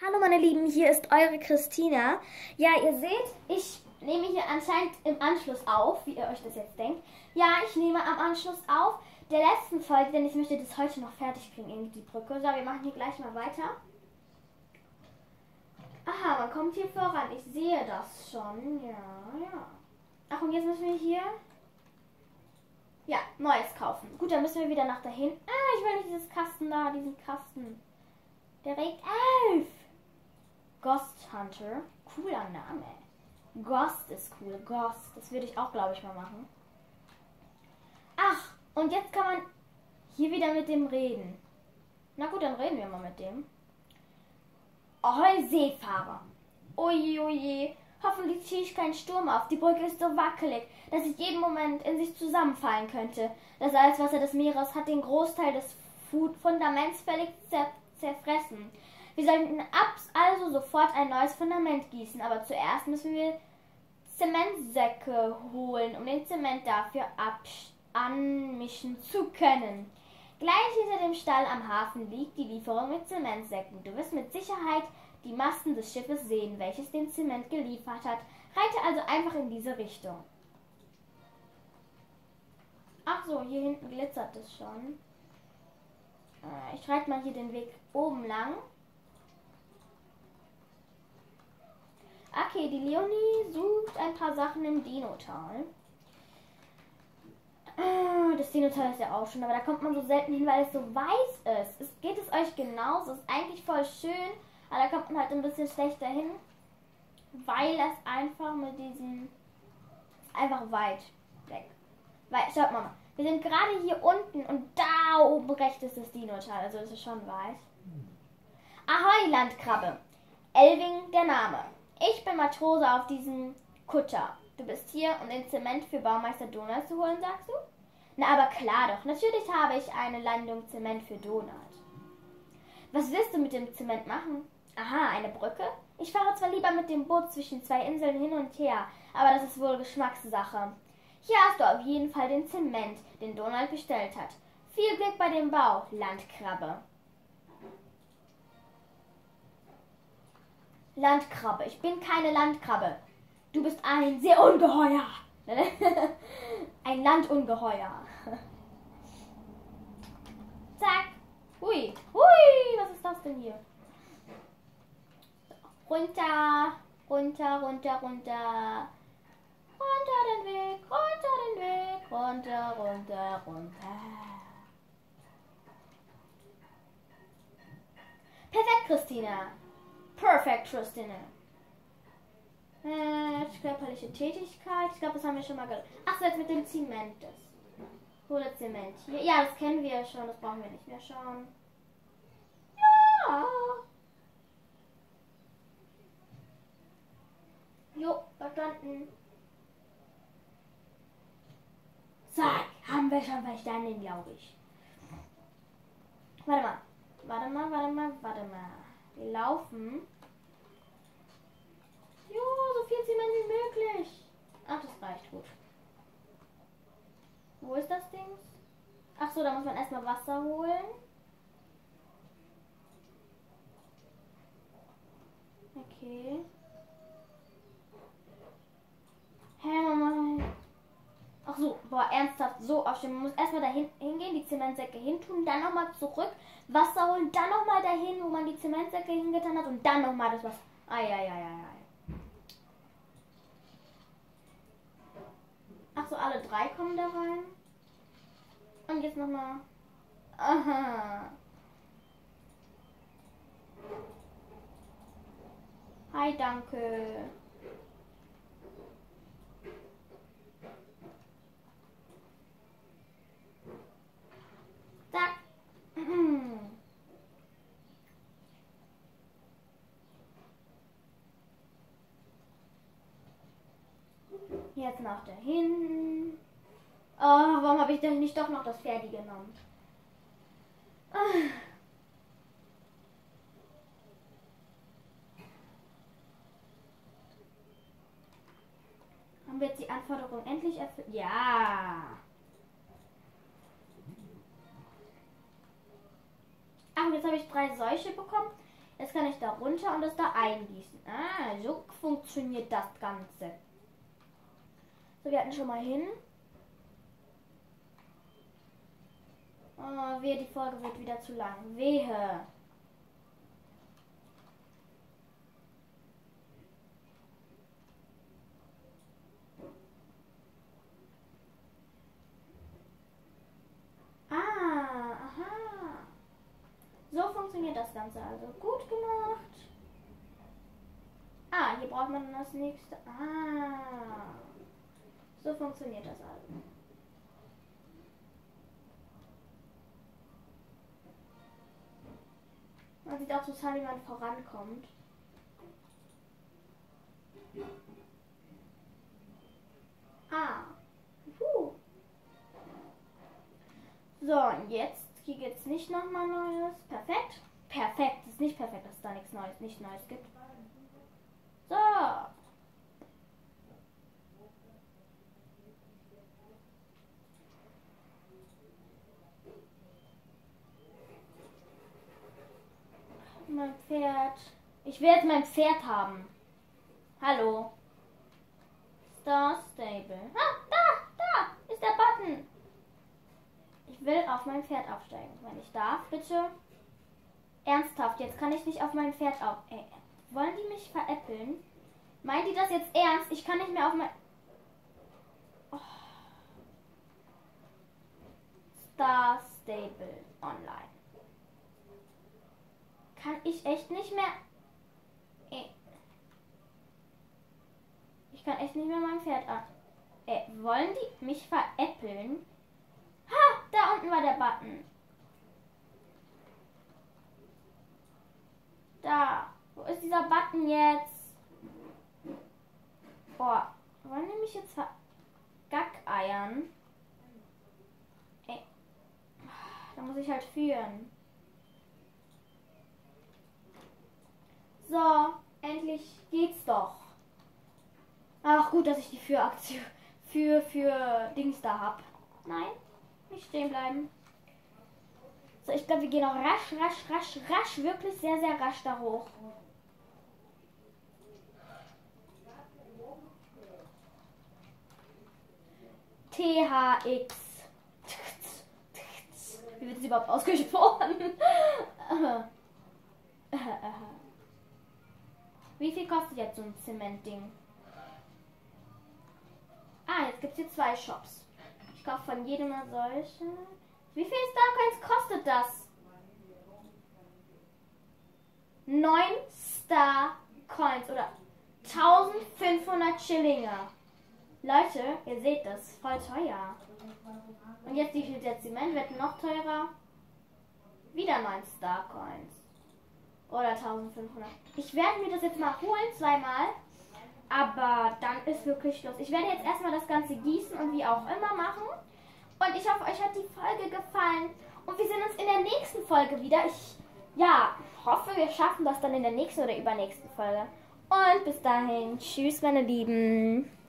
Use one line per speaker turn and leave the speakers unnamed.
Hallo meine Lieben, hier ist eure Christina. Ja, ihr seht, ich nehme hier anscheinend im Anschluss auf, wie ihr euch das jetzt denkt. Ja, ich nehme am Anschluss auf der letzten Folge, denn ich möchte das heute noch fertig kriegen, irgendwie die Brücke. So, wir machen hier gleich mal weiter. Aha, man kommt hier voran, ich sehe das schon, ja. Ach, und jetzt müssen wir hier, ja, Neues kaufen. Gut, dann müssen wir wieder nach dahin. Ah, ich will nicht diesen Kasten. Der regt auf. Ghost Hunter. Cooler Name. Ghost ist cool. Ghost. Das würde ich auch, glaube ich, mal machen. Ach, und jetzt kann man hier wieder mit dem reden. Na gut, dann reden wir mal mit dem. Ahoi, Seefahrer. Oje, oje. Hoffentlich ziehe ich keinen Sturm auf. Die Brücke ist so wackelig, dass ich jeden Moment in sich zusammenfallen könnte. Das Salzwasser des Meeres hat den Großteil des Fundaments völlig zerfressen. Wir sollten also sofort ein neues Fundament gießen, aber zuerst müssen wir Zementsäcke holen, um den Zement dafür anmischen zu können. Gleich hinter dem Stall am Hafen liegt die Lieferung mit Zementsäcken. Du wirst mit Sicherheit die Masten des Schiffes sehen, welches den Zement geliefert hat. Reite also einfach in diese Richtung. Ach so, hier hinten glitzert es schon. Ich reite mal hier den Weg oben lang. Okay, die Leonie sucht ein paar Sachen im Dinotal. Das Dinotal ist ja auch schon, aber da kommt man so selten hin, weil es so weiß ist. Geht es euch genauso? Ist eigentlich voll schön, aber da kommt man halt ein bisschen schlechter hin, weil es einfach mit diesem einfach weit weg. Weil, schaut mal, wir sind gerade hier unten und da oben rechts ist das Dinotal, also das ist schon weiß. Ahoi, Landkrabbe. Elving der Name. Ich bin Matrose auf diesem Kutter. Du bist hier, um den Zement für Baumeister Donald zu holen, sagst du? Na, aber klar doch. Natürlich habe ich eine Landung Zement für Donald. Was willst du mit dem Zement machen? Aha, eine Brücke? Ich fahre zwar lieber mit dem Boot zwischen zwei Inseln hin und her, aber das ist wohl Geschmackssache. Hier hast du auf jeden Fall den Zement, den Donald bestellt hat. Viel Glück bei dem Bau, Landkrabbe. Landkrabbe. Ich bin keine Landkrabbe. Du bist ein Seeungeheuer. Ein Landungeheuer. Zack. Hui. Hui. Was ist das denn hier? Runter. Runter, runter, runter. Runter den Weg. Runter den Weg. Runter, runter, runter. Perfekt, Christina. Perfekt, Christina. Körperliche Tätigkeit. Ich glaube, das haben wir schon mal gehört. Ach so, jetzt mit dem Zement. Hole Zement hier. Ja, das kennen wir ja schon. Das brauchen wir nicht mehr schauen. Ja. Jo, verstanden. Zack, haben wir schon verstanden, glaube ich. Warte mal. Wir laufen. Jo, so viel Zement wie möglich. Ach, das reicht gut. Wo ist das Ding? Ach so, da muss man erstmal Wasser holen. Okay. Hä, Mama. Ach so, boah, ernsthaft, so aufstehen. Man muss erstmal dahin hingehen, die Zementsäcke hintun, dann nochmal zurück, Wasser holen, dann nochmal dahin, wo man die Zementsäcke hingetan hat und dann nochmal das Wasser. Ei. Ach so, alle drei kommen da rein. Und jetzt nochmal. Aha. Hi, danke. Zack. Jetzt noch dahin. Oh, warum habe ich denn nicht doch noch das Pferd genommen? Haben wir jetzt die Anforderung endlich erfüllt? Ja. Ach, und jetzt habe ich 3 solche bekommen. Jetzt kann ich da runter und das da eingießen. Ah, so funktioniert das Ganze. So, wir hatten schon mal hin. Oh, wehe, die Folge wird wieder zu lang. Wehe. Ah, aha. So funktioniert das Ganze also. Gut gemacht. Ah, hier braucht man dann das nächste. Ah. So funktioniert das also. Man sieht auch total, wie man vorankommt. Ah. So, und jetzt hier geht's nicht nochmal Neues. Perfekt. Perfekt. Es ist nicht perfekt, dass es da nichts Neues, nicht Neues gibt. So. Mein Pferd. Ich will jetzt mein Pferd haben. Hallo. Star Stable. Ah, da ist der Button. Ich will auf mein Pferd aufsteigen. Wenn ich darf, bitte. Ernsthaft, jetzt kann ich nicht auf mein Pferd auf. Ey, wollen die mich veräppeln? Meint die das jetzt ernst? Ich kann nicht mehr auf mein... Oh. Star Stable Online. Kann ich echt nicht mehr... Ich kann echt nicht mehr mein Pferd an... wollen die mich veräppeln? Ha! Da unten war der Button. Da. Wo ist dieser Button jetzt? Boah. Wollen die mich jetzt vergackeiern? Da muss ich halt führen. So. Endlich geht's doch. Ach gut, dass ich die Füraktion für Dings da hab. Nein. Nicht stehen bleiben. So, ich glaube, wir gehen auch rasch, wirklich sehr, sehr rasch da hoch. THX. Wie wird es überhaupt ausgesprochen? Wie viel kostet jetzt so ein Zementding? Ah, jetzt gibt es hier 2 Shops. Ich kaufe von jedem mal solche. Wie viel Star-Coins kostet das? 9 Star-Coins oder 1500 Schillinge. Leute, ihr seht das, voll teuer. Und jetzt wie viel der Zement wird noch teurer? Wieder 9 Star-Coins. Oder 1500. Ich werde mir das jetzt mal holen, 2-mal. Aber dann ist wirklich Schluss. Ich werde jetzt erstmal das Ganze gießen und wie auch immer machen. Und ich hoffe, euch hat die Folge gefallen. Und wir sehen uns in der nächsten Folge wieder. Ich hoffe, wir schaffen das dann in der nächsten oder übernächsten Folge. Und bis dahin, tschüss meine Lieben.